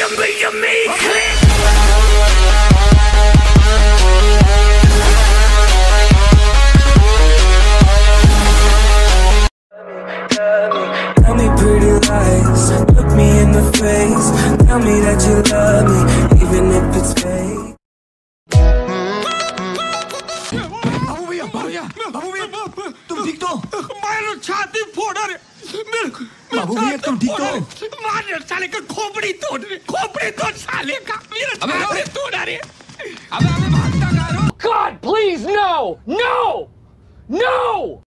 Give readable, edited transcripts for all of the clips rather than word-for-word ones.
Tell me pretty lies, look me in the face. Tell me that you love me, even if it's fake. बाबू भैया तुम ठीक तो? मारो छाती फोड़ रहे मेरे बाबू भैया तुम ठीक तो? मार साले का खोपड़ी तोड़ साले का मेरा छाती तोड़ रहे अबे भागता कहाँ हो? God, please, no! No! No!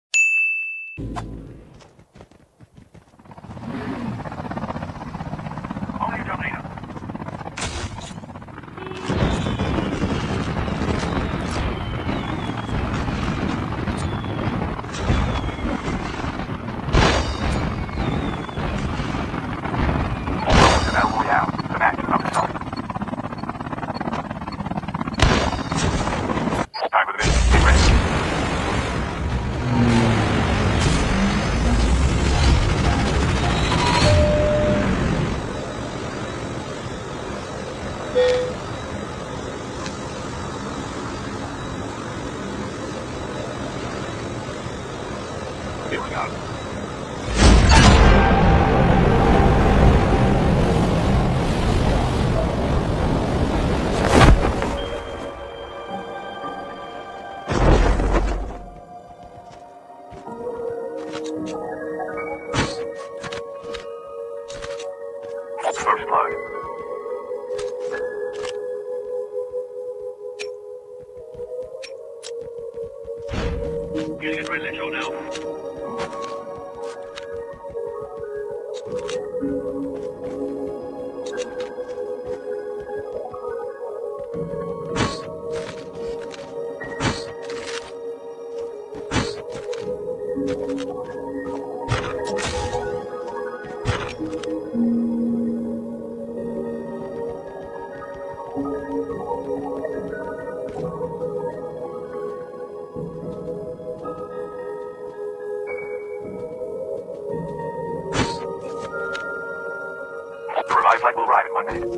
Here we go. First blood. Getting a red show now. The revive flight will arrive in 1 minute.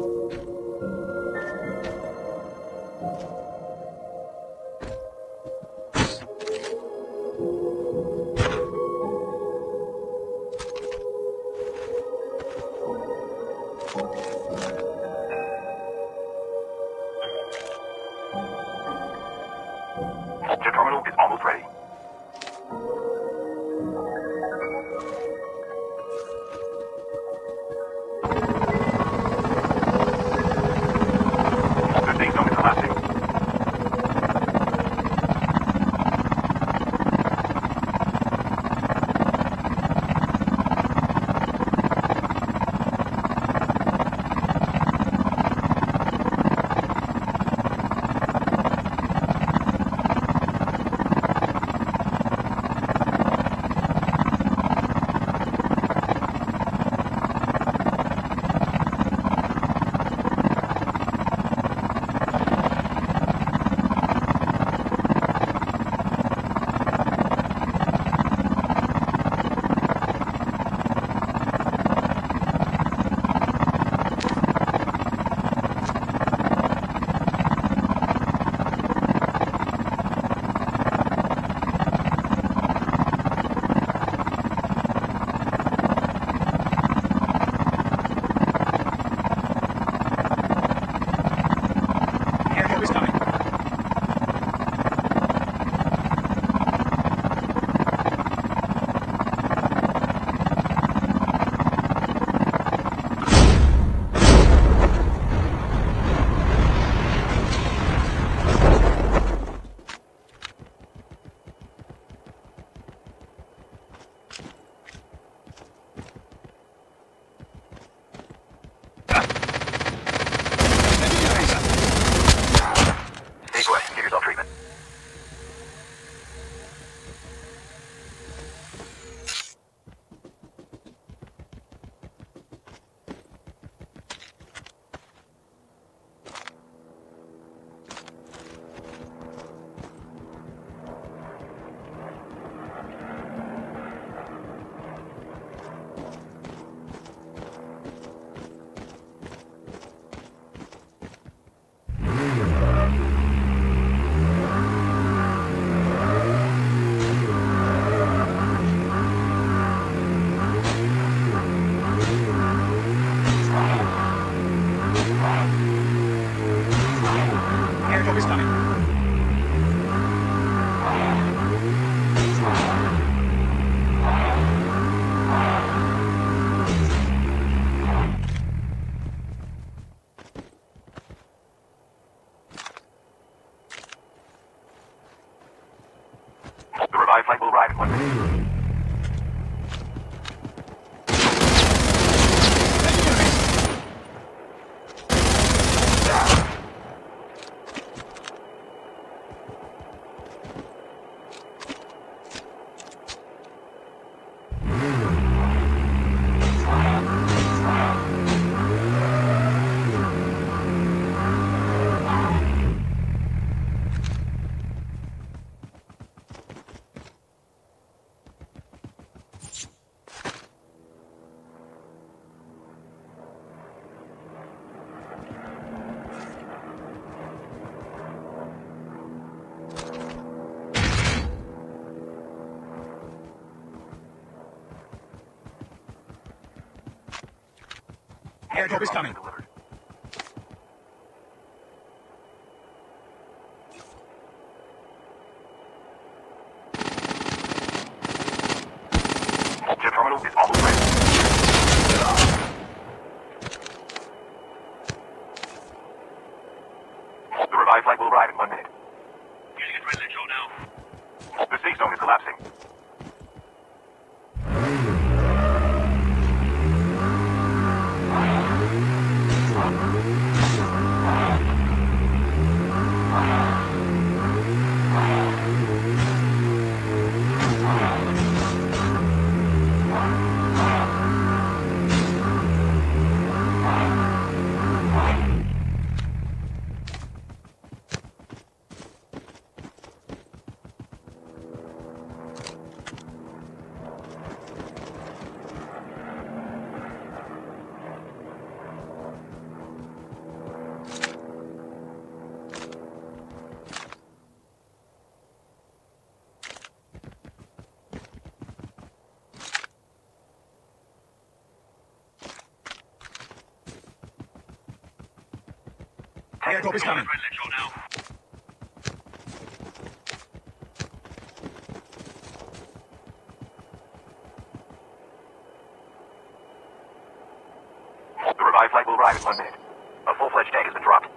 Your terminal is almost ready. The safe zone is collapsing. flight will arrive in 1 minute. Airdrop is coming. Chip terminal is almost ready. The revived flight will arrive in 1 minute. Using adrenaline shot now. The safe zone is collapsing. Airdrop is coming. The revived flight will arrive in 1 minute. A full-fledged tank has been dropped.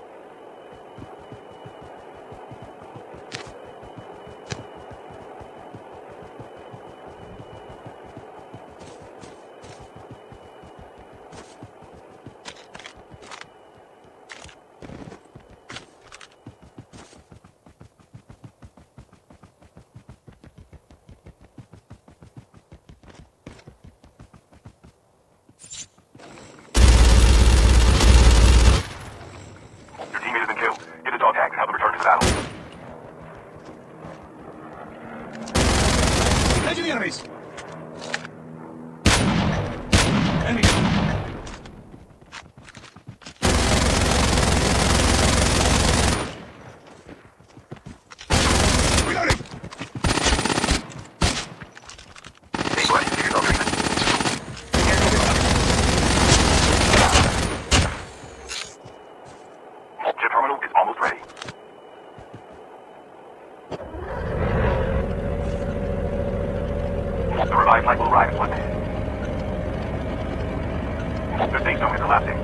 Your teammate has been killed. Get the dog tag and help them return to the battle. Engaging the enemies. Enemy down. Reloading. Stay put. Give yourself treatment. Airdrop is coming. Chip terminal is almost ready. The revived flight will arrive in 1 minute. The safe zone is collapsing.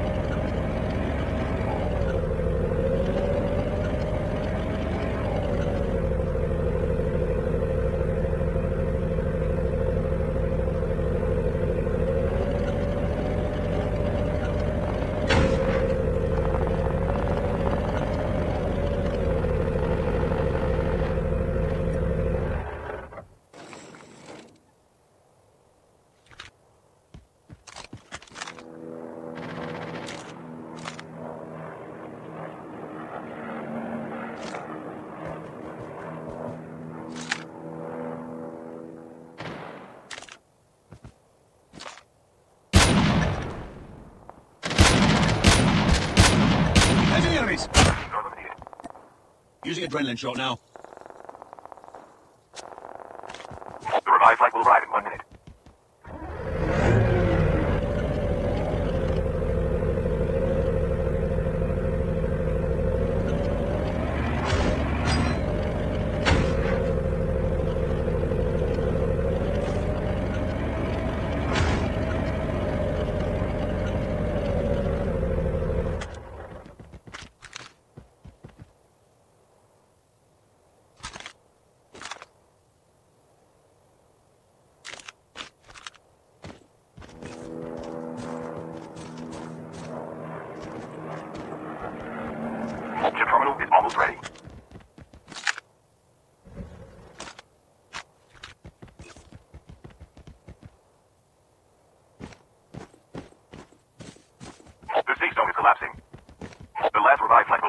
Engaging the enemies. You're eliminated. Using adrenaline shot now. The revived flight will arrive in 1 minute. shields ready. The safe zone is collapsing. The last revive flight